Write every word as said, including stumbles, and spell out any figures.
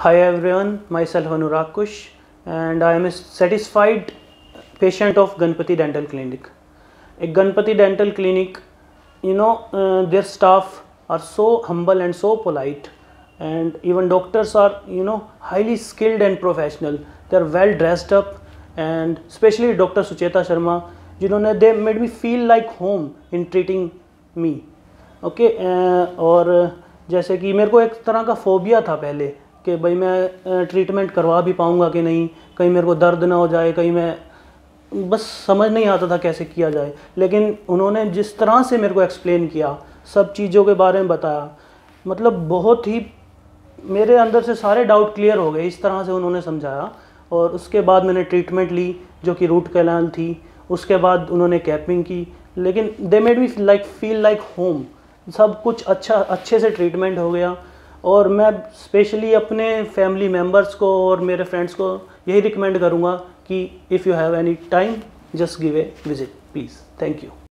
Hi everyone, myself Anurag Kush and I am a satisfied patient of Ganpati Dental Clinic. A Ganpati Dental Clinic, you know, uh, their staff are so humble and so polite, and even doctors are, you know, highly skilled and professional. They are well dressed up, and especially Doctor Sucheta Sharma, जिन्होंने they made me feel like home in treating me. Okay okay, uh, और जैसे कि मेरे को एक तरह का phobia था पहले कि भाई मैं ट्रीटमेंट करवा भी पाऊँगा कि नहीं, कहीं मेरे को दर्द ना हो जाए, कहीं मैं बस समझ नहीं आता था कैसे किया जाए। लेकिन उन्होंने जिस तरह से मेरे को एक्सप्लेन किया, सब चीज़ों के बारे में बताया, मतलब बहुत ही मेरे अंदर से सारे डाउट क्लियर हो गए, इस तरह से उन्होंने समझाया। और उसके बाद मैंने ट्रीटमेंट ली जो कि रूट कैनाल थी, उसके बाद उन्होंने कैपिंग की, लेकिन they made me like feel like home. सब कुछ अच्छा अच्छे से ट्रीटमेंट हो गया। और मैं स्पेशली अपने फैमिली मेम्बर्स को और मेरे फ्रेंड्स को यही रिकमेंड करूँगा कि if you have any time just give a visit please. Thank you.